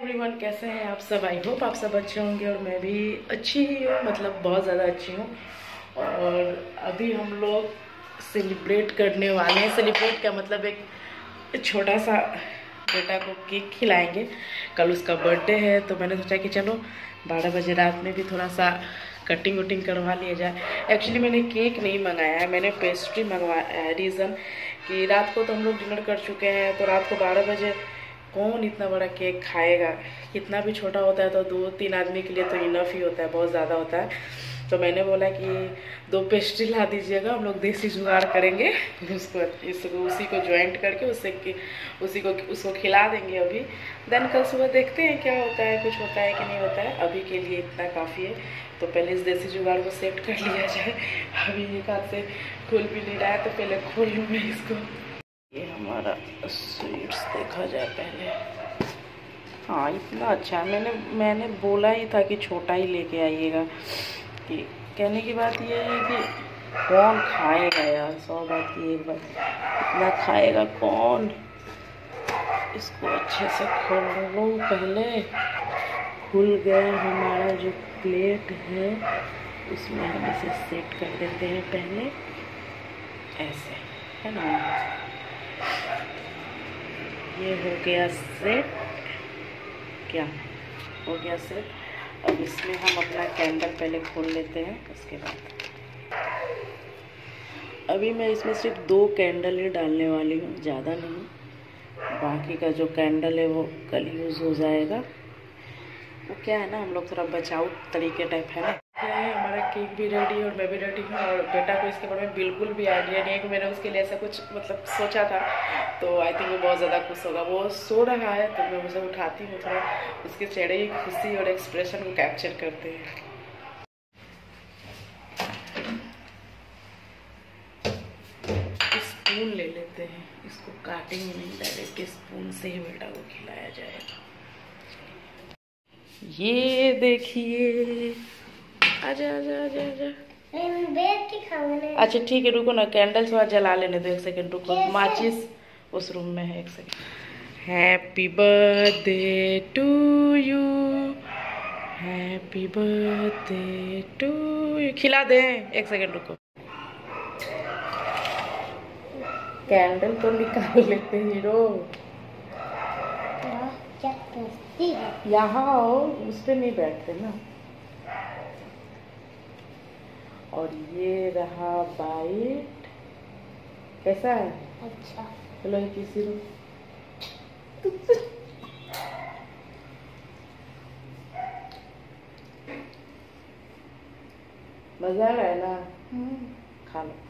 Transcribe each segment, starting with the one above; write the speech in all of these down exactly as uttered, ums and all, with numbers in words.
Everyone, कैसे हैं आप सब। आई होप आप सब अच्छे होंगे और मैं भी अच्छी ही हूँ, मतलब बहुत ज़्यादा अच्छी हूँ। और अभी हम लोग सेलिब्रेट करने वाले हैं। सेलिब्रेट का मतलब एक छोटा सा बेटा को केक खिलाएंगे। कल उसका बर्थडे है तो मैंने सोचा कि चलो बारह बजे रात में भी थोड़ा सा कटिंग वटिंग करवा लिया जाए। एक्चुअली मैंने केक नहीं मंगाया है, मैंने पेस्ट्री मंगवाया है। रीज़न कि रात को तो हम लोग डिनर कर चुके हैं, तो रात को बारह बजे कौन इतना बड़ा केक खाएगा। कितना भी छोटा होता है तो दो तीन आदमी के लिए तो इनफ ही होता है, बहुत ज़्यादा होता है। तो मैंने बोला कि दो पेस्ट्री ला दीजिएगा, हम लोग देसी जुगाड़ करेंगे, उसको इसको उसी को ज्वाइंट करके उससे कि उसी को उसको खिला देंगे अभी। देन कल सुबह देखते हैं क्या होता है, कुछ होता है कि नहीं होता है। अभी के लिए इतना काफ़ी है, तो पहले इस देसी जुगाड़ को सेट कर लिया जाए। अभी एक हाथ से खुल भी नहीं रहा है, तो पहले खोल लूँ मैं इसको। ये हमारा स्वीट्स देखा जाए पहले। हाँ, इतना अच्छा है। मैंने मैंने बोला ही था कि छोटा ही लेके आइएगा। कि कहने की बात ये है कि कौन खाएगा यार, सौ बात की एक बात, इतना खाएगा कौन। इसको अच्छे से खोल लो पहले। खुल गया हमारा जो प्लेट है, उसमें हम इसे सेट कर देते हैं पहले, ऐसे है ना। ये हो गया सेट, क्या हो गया सेट। अब इसमें हम अपना कैंडल पहले खोल लेते हैं, उसके बाद अभी मैं इसमें सिर्फ दो कैंडल ही डालने वाली हूँ, ज़्यादा नहीं। बाकी का जो कैंडल है वो कल यूज़ हो जाएगा। वो क्या है ना, हम लोग थोड़ा बचाव तरीके टाइप है ना। है हमारा केक भी रेडी है और मैं भी रेडी हूँ। और बेटा को इसके बारे में बिल्कुल भी आइडिया नहीं है कि मैंने उसके लिए ऐसा कुछ मतलब सोचा था। तो आई थिंक वो बहुत ज़्यादा खुश होगा। वो सो रहा है तो मैं उसे उठाती हूँ, थोड़ा उसके चेहरे की खुशी और एक्सप्रेशन को कैप्चर करते हैं। स्पून ले लेते हैं, इसको काटेंगे नहीं, डायरेक्ट स्पून से ही बेटा को खिलाया जाएगा। ये देखिए, आजा आजा आजा आजा। अच्छा ठीक है, रुको ना, कैंडल्स वहाँ जला लेने दो, एक सेकंड रुको। माचिस उस रूम में है, एक second. Happy birthday to you, happy birthday to you. खिला दे, एक सेकंड रुको। कैंडल तो निकाल लेते हीरो। क्या करती है? यहाँ आओ, उस पर नहीं बैठते ना। और ये रहा बाइट, कैसा है? अच्छा। चलो एक किसी रो। मजा आ रहा है ना? खा लो।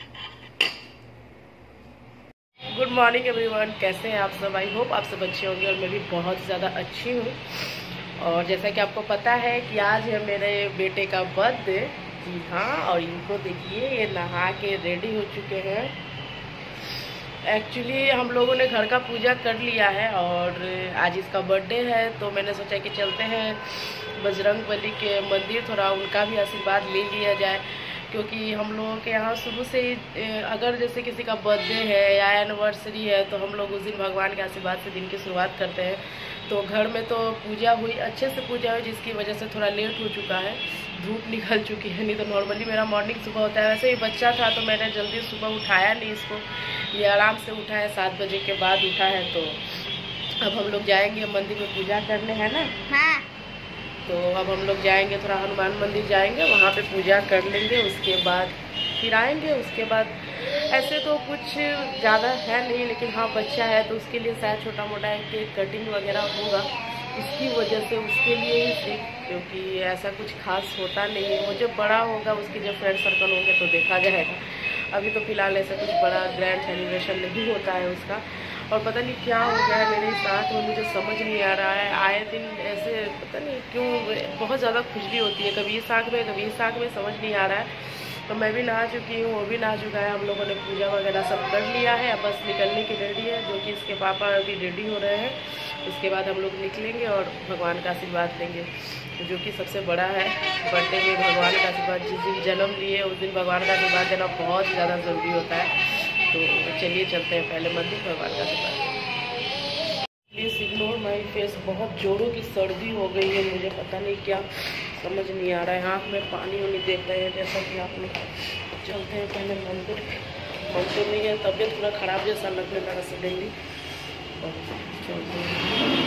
गुड मॉर्निंग एवरीवन, कैसे हैं आप सब। आई होप आप सब अच्छे होंगे और मैं भी बहुत ज़्यादा अच्छी हूँ। और जैसा कि आपको पता है कि आज है मेरे बेटे का बर्थडे। जी हाँ, और इनको देखिए, ये नहा के रेडी हो चुके हैं। एक्चुअली हम लोगों ने घर का पूजा कर लिया है और आज इसका बर्थडे है, तो मैंने सोचा कि चलते हैं बजरंगबली के मंदिर, थोड़ा उनका भी आशीर्वाद ले लिया जाए। क्योंकि हम लोगों के यहाँ शुरू से ही अगर जैसे किसी का बर्थडे है या एनिवर्सरी है, तो हम लोग उस दिन भगवान के आशीर्वाद से दिन की शुरुआत करते हैं। तो घर में तो पूजा हुई, अच्छे से पूजा हुई, जिसकी वजह से थोड़ा लेट हो चुका है, धूप निकल चुकी है। नहीं तो नॉर्मली मेरा मॉर्निंग सुबह होता है। वैसे ही बच्चा था तो मैंने जल्दी सुबह उठाया नहीं इसको, ये आराम से उठा है, सात बजे के बाद उठा है। तो अब हम लोग जाएंगे मंदिर में पूजा करने, है ना। हाँ। तो अब हम लोग जाएंगे, थोड़ा हनुमान मंदिर जाएंगे, वहाँ पे पूजा कर लेंगे, उसके बाद फिर आएंगे। उसके बाद ऐसे तो कुछ ज़्यादा है नहीं, लेकिन हाँ बच्चा है तो उसके लिए शायद छोटा मोटा केक कटिंग वगैरह होगा, इसकी वजह से उसके लिए ही सिर्फ, क्योंकि ऐसा कुछ खास होता नहीं है। वो जब बड़ा होगा, उसके जब फ्रेंड सर्कल होंगे तो देखा जाएगा। अभी तो फिलहाल ऐसा कुछ बड़ा ग्रैंड सेलिब्रेशन नहीं होता है उसका। और पता नहीं क्या हो गया है मेरे साथ में, मुझे समझ नहीं आ रहा है। आए दिन ऐसे पता नहीं क्यों बहुत ज़्यादा खुजली होती है, कभी इस आँख में कभी इस आँख में, समझ नहीं आ रहा है। तो मैं भी नहा चुकी हूँ, वो भी नहा चुका है, हम लोगों ने पूजा वगैरह सब कर लिया है। अब बस निकलने की रेडी है, जो कि इसके पापा अभी रेडी हो रहे हैं। उसके बाद हम लोग निकलेंगे और भगवान का आशीर्वाद लेंगे, जो कि सबसे बड़ा है। बर्थडे में भगवान का आशीर्वाद, जिस दिन जन्म लिए उस दिन भगवान का आशीर्वाद देना बहुत ज़्यादा ज़रूरी होता है। तो चलिए चलते हैं पहले मंदिर, भगवान का आशीर्वाद। Please please ignore my face. बहुत जोरों की सर्दी हो गई है, मुझे पता नहीं क्या समझ नहीं आ रहा है। आँख में पानी वानी देख रहे हैं जैसा कि आप लोग। चलते हैं पहले मंदिर। मन तो नहीं है, तबीयत पूरा ख़राब जैसा लगने लगा सडनली। और चलते हैं।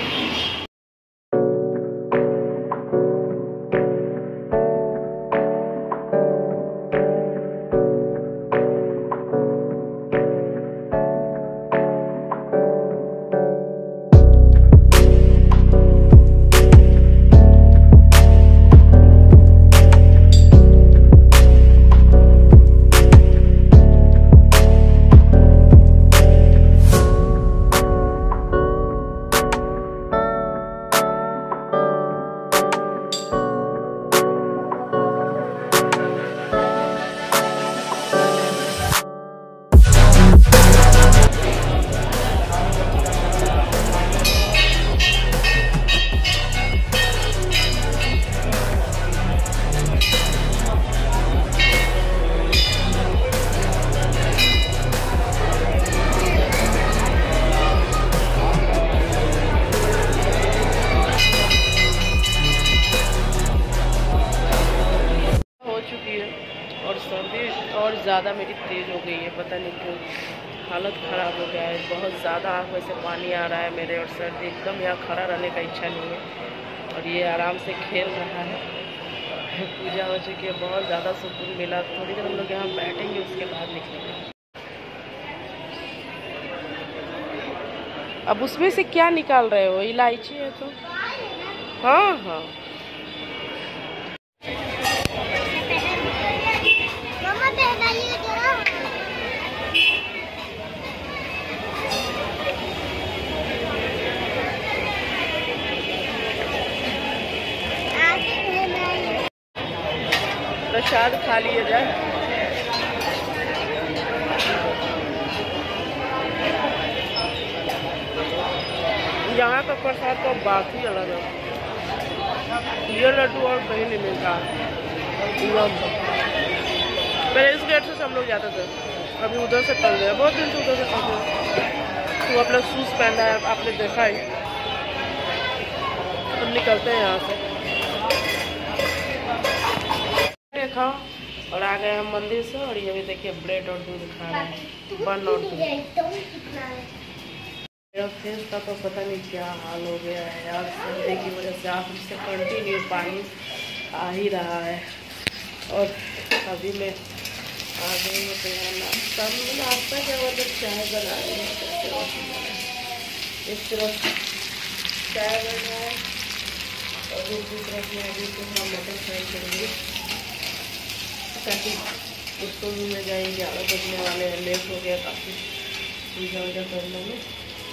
और ज़्यादा मेरी तेज़ हो गई है, पता नहीं क्यों। हालत ख़राब हो गया है, बहुत ज़्यादा आँख में से पानी आ रहा है मेरे, और सर्दी एकदम यहाँ खड़ा रहने का इच्छा नहीं है। और ये आराम से खेल रहा है। पूजा हो चुकी है, बहुत ज़्यादा सुकून मिला। थोड़ी देर हम लोग यहाँ बैठेंगे, उसके बाद निकलेंगे। अब उसमें से क्या निकाल रहे हो? इलायची है तो? हाँ हाँ, प्रसाद खा लिया जाए। यहाँ का प्रसाद तो बात ही अलग है। ये लड्डू और कहीं नहीं मिलता। पहले इस गेट से हम लोग जाते थे, अभी उधर से चल गए। बहुत दिन से उधर से चल गए। तो अपना शूज़ पहना है, आपने देखा ही। हम निकलते हैं यहाँ से। देखा और आ गए हम मंदिर से। और ये भी देखिए ब्रेड और दूध खा रहे हैं, बन और दूध। मेरा फेस का तो पता नहीं क्या हाल हो गया है यार, सर्दी की वजह से आँख से कंटिन्यू पानी आ ही रहा है। और अभी मैं आ गई हूँ तो यहाँ नाश्ता नाश्ता क्या मतलब चाय बना रही है। इस तरफ चाय बन रहा है और दूसरी तरफ में अभी तो हम मटर फ्राई करेंगे, ताकि उसको भी में जाएंगे। ग्यारह बजने वाले हैं, लेट हो गया काफ़ी पूजा वूजा करने में।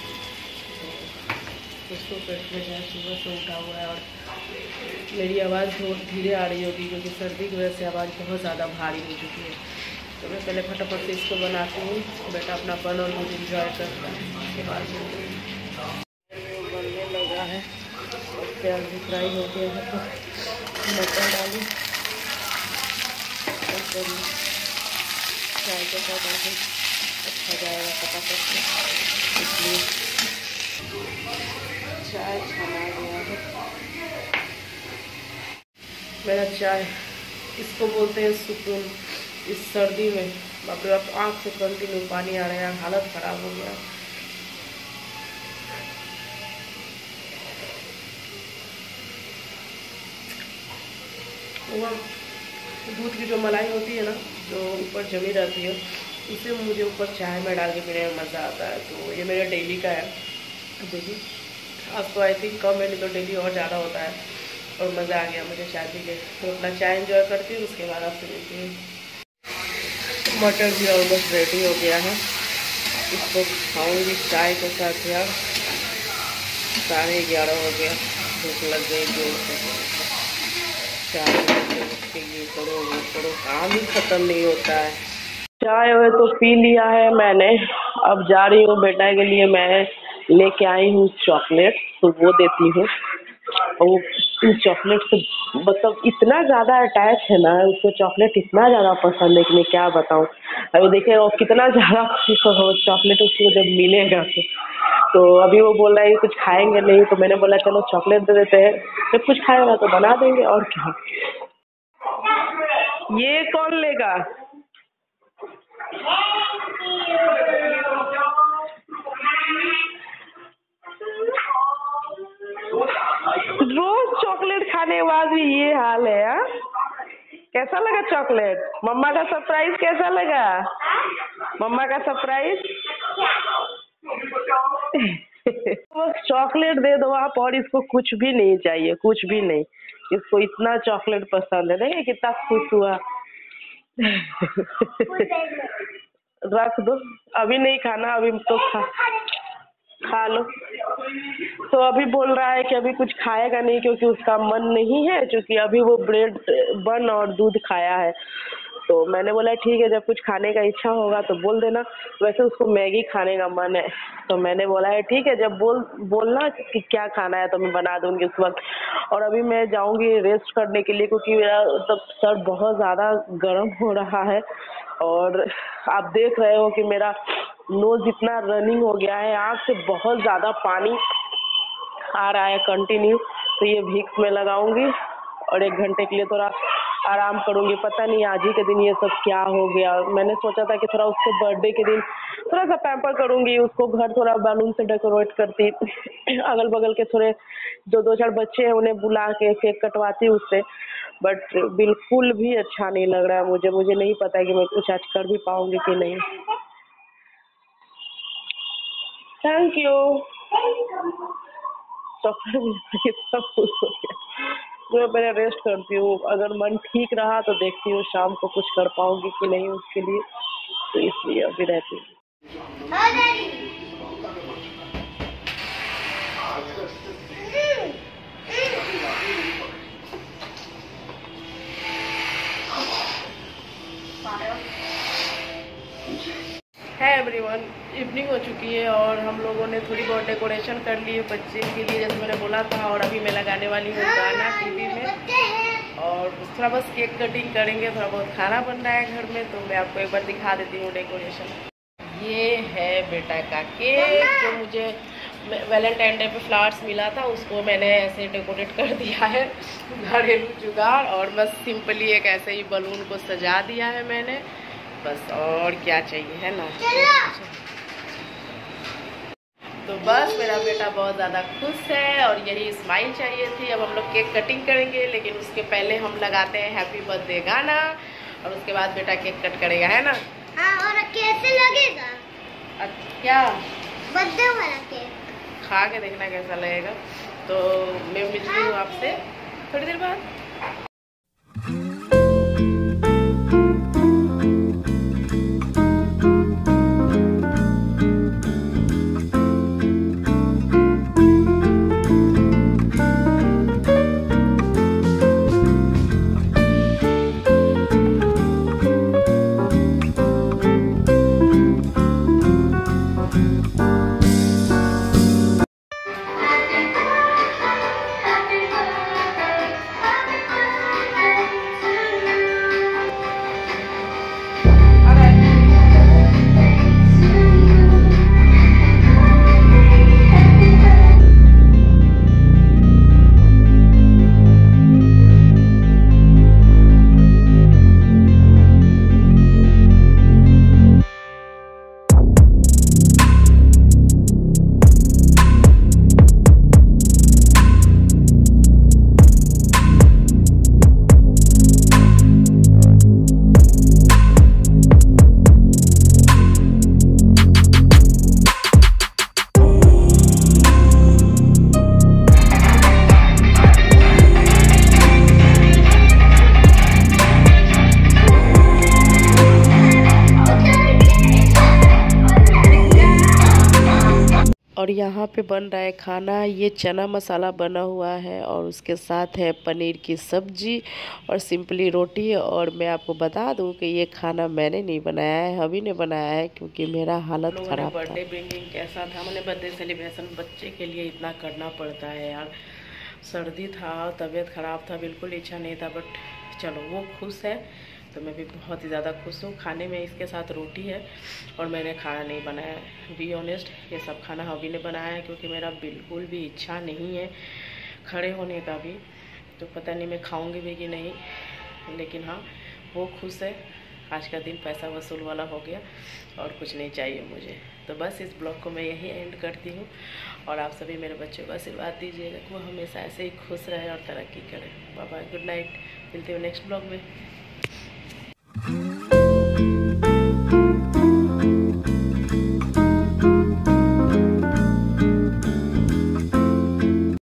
तो उसको पेट में जाए, सुबह से उठा हुआ है। और मेरी आवाज़ बहुत धीरे आ रही होगी क्योंकि सर्दी की वजह से आवाज़ बहुत ज़्यादा भारी हो चुकी है। तो मैं पहले फटाफट से इसको बनाती हूँ। बेटा अपना बन और दूध इंजॉय करता है, उसके बाद बनने लगा है। और प्याज भी फ्राई हो गया है, तो मटर डालूँ चाय के साथ आके अच्छा जाएगा फटाफट से, इसलिए चाय छना गया है मेरा चाय। इसको बोलते हैं सुकून इस सर्दी में। बाप रे बाप, आँख से कंटिन्यू पानी आ रहा है, हालत ख़राब हो गया। वो दूध की जो मलाई होती है ना, जो ऊपर जमी रहती है, इसे मुझे ऊपर चाय में डाल के पीने में मज़ा आता है। तो ये मेरा डेली का है। देखिए अब तो आई थिंक कम है, नहीं तो डेली और ज़्यादा होता है। और मज़ा आ गया मुझे चाय पी के। तो अपना चाय एंजॉय करती हूँ, उसके बाद आपसे मिलती हूँ। मटर भी ऑलमोस्ट रेडी हो गया है, इसको खाऊंगी चाय के साथ। यार साढ़े ग्यारह हो गया, भूख लग गई जोर से। चाय ये करो वो करो, काम ही ख़त्म नहीं होता है। चाय वाय तो पी लिया है मैंने, अब जा रही हूँ बेटा के लिए। मैं लेके आई हूँ चॉकलेट, तो वो देती हूँ। और इस चॉकलेट से मतलब इतना ज़्यादा अटैच है ना, उसको चॉकलेट इतना ज़्यादा पसंद है कि मैं क्या बताऊँ। अभी देखिए वो कितना ज़्यादा खुश हो चॉकलेट उसको जब मिलेगा तो। तो अभी वो बोल रहा है कुछ खाएंगे नहीं, तो मैंने बोला चलो चॉकलेट दे देते हैं, जब कुछ खाएगा तो बना देंगे और क्या। ये कौन लेगा? रोज चॉकलेट खाने के बाद भी ये हाल है। हा? कैसा लगा चॉकलेट? मम्मा का सरप्राइज कैसा लगा? मम्मा का सरप्राइज चॉकलेट दे दो आप, और इसको कुछ भी नहीं चाहिए, कुछ भी नहीं। इसको इतना चॉकलेट पसंद है, देखिए कितना खुश हुआ। रख दो, अभी नहीं खाना, अभी तो खा खा लो। तो अभी बोल रहा है कि अभी कुछ खाएगा नहीं क्योंकि उसका मन नहीं है, क्योंकि अभी वो ब्रेड बन और दूध खाया है। तो मैंने बोला ठीक है, जब कुछ खाने का इच्छा होगा तो बोल देना। वैसे उसको मैगी खाने का मन है, तो मैंने बोला है ठीक है, जब बोल बोलना कि क्या खाना है तो मैं बना दूंगी उस वक्त। और अभी मैं जाऊंगी रेस्ट करने के लिए, क्योंकि मेरा मतलब सर बहुत ज़्यादा गर्म हो रहा है। और आप देख रहे हो कि मेरा नोज इतना रनिंग हो गया है, आँख से बहुत ज़्यादा पानी आ रहा है कंटिन्यू। तो ये विक्स में लगाऊंगी और एक घंटे के लिए थोड़ा आराम करूंगी। पता नहीं आज ही के दिन ये सब क्या हो गया। मैंने सोचा था कि थोड़ा उसके बर्थडे के दिन थोड़ा सा पैम्पर करूंगी, उसको घर थोड़ा बैलून से डेकोरेट करती, अगल बगल के थोड़े जो दो चार बच्चे हैं उन्हें बुला के केक कटवाती उससे। बट बिल्कुल भी अच्छा नहीं लग रहा है मुझे मुझे नहीं पता है कि मैं कुछ आज कर भी पाऊंगी कि नहीं। Thank you. कितना खुश हो गया। मैं पहले रेस्ट करती हूँ, अगर मन ठीक रहा तो देखती हूँ शाम को कुछ कर पाऊंगी कि नहीं उसके लिए, तो इसलिए अभी रहती हूँ। है एवरीवन, इवनिंग हो चुकी है और हम लोगों ने थोड़ी बहुत डेकोरेशन कर ली है बच्चे के लिए, जैसे मैंने बोला था। और अभी मैं लगाने वाली हूँ गाना टीवी में, और थोड़ा बस केक कटिंग करेंगे, थोड़ा बहुत खाना बन रहा है घर में, तो मैं आपको एक बार दिखा देती हूँ डेकोरेशन। ये है बेटा का केक जो मुझे वैलेंटाइन डे पे फ्लावर्स मिला था, उसको मैंने ऐसे डेकोरेट कर दिया है, घरेलू जुगाड़। और बस सिंपली एक ऐसे ही बलून को सजा दिया है मैंने, बस। और क्या चाहिए, है ना? तो बस मेरा बेटा बहुत ज़्यादा खुश है और यही स्माइल चाहिए थी। अब हम लोग केक कटिंग करेंगे, लेकिन उसके पहले हम लगाते हैं हैप्पी बर्थडे गाना, और उसके बाद बेटा केक कट करेगा, है ना? हाँ, और कैसे लगेगा? क्या बर्थडे वाला केक खा के देखना कैसा लगेगा। तो मैं मिलती हूँ आपसे थोड़ी देर बाद। और यहाँ पे बन रहा है खाना। ये चना मसाला बना हुआ है और उसके साथ है पनीर की सब्जी और सिंपली रोटी। और मैं आपको बता दूँ कि ये खाना मैंने नहीं बनाया है, अभी ने बनाया है, क्योंकि मेरा हालत ख़राब था। बर्थडे ब्रिंगिंग कैसा था, मैंने बर्थडे सेलिब्रेशन बच्चे के लिए इतना करना पड़ता है यार। सर्दी था, तबीयत ख़राब था, बिल्कुल इच्छा नहीं था, बट चलो वो खुश है तो मैं भी बहुत ही ज़्यादा खुश हूँ। खाने में इसके साथ रोटी है और मैंने खाना नहीं बनाया, बी ऑनेस्ट ये सब खाना हबी ने बनाया है, क्योंकि मेरा बिल्कुल भी इच्छा नहीं है खड़े होने का भी। तो पता नहीं मैं खाऊंगी भी कि नहीं, लेकिन हाँ वो खुश है। आज का दिन पैसा वसूल वाला हो गया और कुछ नहीं चाहिए मुझे। तो बस इस ब्लॉग को मैं यही एंड करती हूँ और आप सभी मेरे बच्चों को आशीर्वाद दीजिएगा कि वो हमेशा ऐसे ही खुश रहे और तरक्की करें। बाय बाय, गुड नाइट, मिलते हुए नेक्स्ट ब्लॉग में।